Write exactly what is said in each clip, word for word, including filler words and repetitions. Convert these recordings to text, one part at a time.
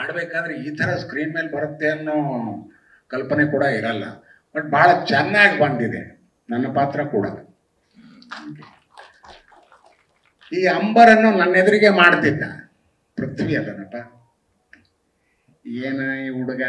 ಮಾಡಬೇಕಾದ್ರೆ ಈ ಥರ ಸ್ಕ್ರೀನ್ ಮೇಲೆ ಬರುತ್ತೆ ಅನ್ನೋ ಕಲ್ಪನೆ ಕೂಡ ಇರಲ್ಲ. ಬಟ್ ಭಾಳ ಚೆನ್ನಾಗಿ ಬಂದಿದೆ ನನ್ನ ಪಾತ್ರ ಕೂಡ. ಈ ಅಂಬರನ್ನು ನನ್ನ ಎದುರಿಗೆ ಮಾಡ್ತಿದ್ದ ಪೃಥ್ವಿ ಅದನಪ್ಪ. ಏನು ಈ ಹುಡುಗ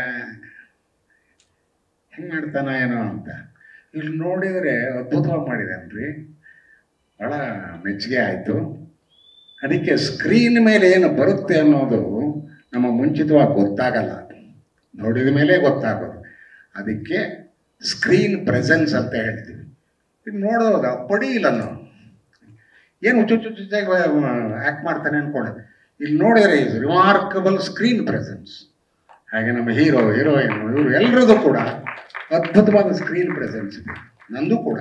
ಹೆಂಗೆ ಮಾಡ್ತಾನ ಏನೋ ಅಂತ ಇಲ್ಲಿ ನೋಡಿದರೆ ಅದ್ಭುತವಾಗಿ ಮಾಡಿದಾನ್ರಿ. ಭಾಳ ಮೆಚ್ಚುಗೆ ಆಯಿತು. ಅದಕ್ಕೆ ಸ್ಕ್ರೀನ್ ಮೇಲೆ ಏನು ಬರುತ್ತೆ ಅನ್ನೋದು ನಮ್ಮ ಮುಂಚಿತವಾಗಿ ಗೊತ್ತಾಗಲ್ಲ, ನೋಡಿದ ಮೇಲೆ ಗೊತ್ತಾಗೋದು. ಅದಕ್ಕೆ ಸ್ಕ್ರೀನ್ ಪ್ರೆಸೆನ್ಸ್ ಅಂತ ಹೇಳ್ತೀವಿ. ಈಗ ನೋಡೋದು ಅಪ್ಪಡಿ ಇಲ್ಲ ನಾವು ಏನು ಹುಚ್ಚು ಹುಚ್ಚಾಗಿ ಆ್ಯಕ್ಟ್ ಮಾಡ್ತಾನೆ ಅಂದ್ಕೊಳ್ಳೋದು. ಇಲ್ಲಿ ನೋಡಿದರೆ ಈಸ್ ರಿಮಾರ್ಕಬಲ್ ಸ್ಕ್ರೀನ್ ಪ್ರೆಸೆನ್ಸ್. ಹಾಗೆ ನಮ್ಮ ಹೀರೋ ಹೀರೋಯಿನ್ ಇವರು ಎಲ್ಲರದ್ದು ಕೂಡ ಅದ್ಭುತವಾದ ಸ್ಕ್ರೀನ್ ಪ್ರೆಸೆನ್ಸ್ ಇದೆ, ನಂದು ಕೂಡ.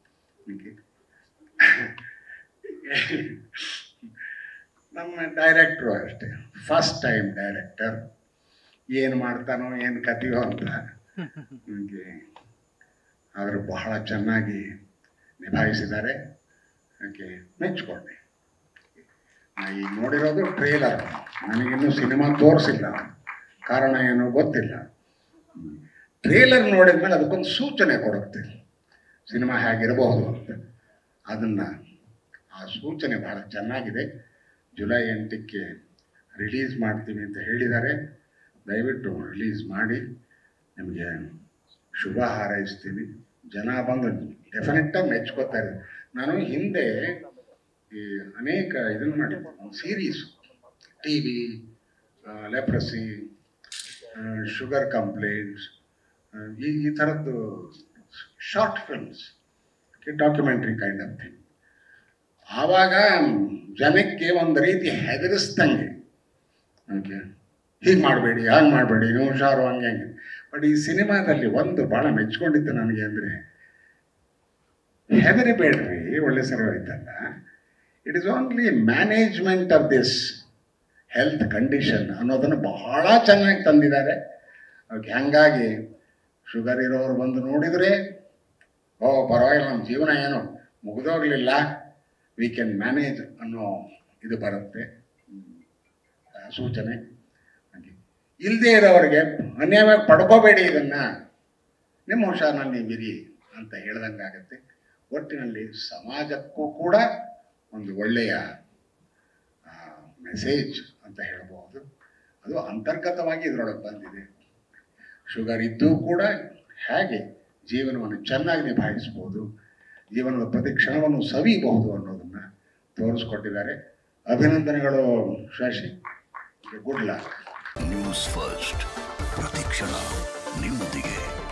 ನಮ್ಮ ಡೈರೆಕ್ಟ್ರು ಅಷ್ಟೇ, ಫಸ್ಟ್ ಟೈಮ್ ಡೈರೆಕ್ಟರ್. ಏನು ಮಾಡ್ತಾನೋ ಏನು ಕಥೆಯೋ ಅಂತ ನನಗೆ ಆದರೆ ಬಹಳ ಚೆನ್ನಾಗಿ ನಿಭಾಯಿಸಿದ್ದಾರೆ. ಓಕೆ, ಮೆಚ್ಚಿಕೊಂಡೆ. ಈಗ ನೋಡಿರೋದು ಟ್ರೇಲರ್, ನನಗಿನ್ನೂ ಸಿನಿಮಾ ತೋರಿಸಿಲ್ಲ, ಕಾರಣ ಏನೋ ಗೊತ್ತಿಲ್ಲ. ಟ್ರೇಲರ್ ನೋಡಿದ ಮೇಲೆ ಅದಕ್ಕೊಂದು ಸೂಚನೆ ಕೊಡುತ್ತೆ ಸಿನಿಮಾ ಹೇಗಿರಬಹುದು ಅಂತ. ಅದನ್ನು ಆ ಸೂಚನೆ ಭಾಳ ಚೆನ್ನಾಗಿದೆ. ಜುಲೈ ಎಂಟಕ್ಕೆ ರಿಲೀಸ್ ಮಾಡ್ತೀವಿ ಅಂತ ಹೇಳಿದ್ದಾರೆ. ದಯವಿಟ್ಟು ರಿಲೀಸ್ ಮಾಡಿ, ನಿಮಗೆ ಶುಭ ಹಾರೈಸ್ತೀನಿ. ಜನ ಬಂದು ಡೆಫಿನೆಟ್ಟಾಗಿ ಮೆಚ್ಕೋತಾರೆ. ನಾನು ಹಿಂದೆ ಈ ಅನೇಕ ಇದನ್ನು ಮಾಡಿದ್ದೆ, series, T V, leprosy, sugar complaints, ಈ ಈ ಥರದ್ದು short films, documentary kind of thing. ಆವಾಗ ಜನಕ್ಕೆ ಒಂದು ರೀತಿ ಹೆದರಿಸ್ದಂಗೆ, ಓಕೆ, ಹೀಗೆ ಮಾಡಬೇಡಿ, ಹಾಗೆ ಮಾಡಬೇಡಿ, ನೀವು ಹುಷಾರು, ಹಂಗೆ ಹಂಗೆ. ಬಟ್ ಈ ಸಿನಿಮಾದಲ್ಲಿ ಒಂದು ಭಾಳ ಮೆಚ್ಕೊಂಡಿದ್ದು ನನಗೆ ಅಂದರೆ, ಹೆದರಿಬೇಡ್ರಿ, ಒಳ್ಳೆ ಸರಿ ಹೋಯ್ತಲ್ಲ, it is only management of this health condition ಅನ್ನೋದನ್ನು ಬಹಳ ಚೆನ್ನಾಗಿ ತಂದಿದ್ದಾರೆ. ಓಕೆ, ಹಾಗಾಗಿ ಶುಗರ್ ಇರೋರು ಬಂದು ನೋಡಿದರೆ, ಓ ಪರವಾಗಿಲ್ಲ, ನಮ್ಮ ಜೀವನ ಏನು ಮುಗಿದೋಗಲಿಲ್ಲ, ವಿ ಕ್ಯಾನ್ ಮ್ಯಾನೇಜ್ ಅನ್ನೋ ಇದು ಬರುತ್ತೆ ಸೂಚನೆ. ಇಲ್ಲದೇ ಇರೋರಿಗೆ ಅನ್ಯಾಯವಾಗಿ ಪಡ್ಕೋಬೇಡಿ, ಇದನ್ನು ನಿಮ್ಮ ಹುಷಾರಿನಲ್ಲಿ ನೀವಿರಿ ಅಂತ ಹೇಳ್ದಂಗಾಗತ್ತೆ. ಒಟ್ಟಿನಲ್ಲಿ ಸಮಾಜಕ್ಕೂ ಕೂಡ ಒಂದು ಒಳ್ಳೆಯ ಮೆಸೇಜ್ ಅಂತ ಹೇಳ್ಬೋದು. ಅದು ಅಂತರ್ಗತವಾಗಿ ಇದರೊಳಗೆ ಬಂದಿದೆ. ಶುಗರ್ ಇದ್ದೂ ಕೂಡ ಹೇಗೆ ಜೀವನವನ್ನು ಚೆನ್ನಾಗಿ ನಿಭಾಯಿಸ್ಬೋದು, ಜೀವನದ ಪ್ರತಿ ಕ್ಷಣವನ್ನು ಸವಿಬಹುದು ಅನ್ನೋದನ್ನು ತೋರಿಸ್ಕೊಟ್ಟಿದ್ದಾರೆ. ಅಭಿನಂದನೆಗಳು Shashi, good luck. News first, ಪ್ರತಿಕ್ಷಣ ನಿಮ್ಮೊಂದಿಗೆ.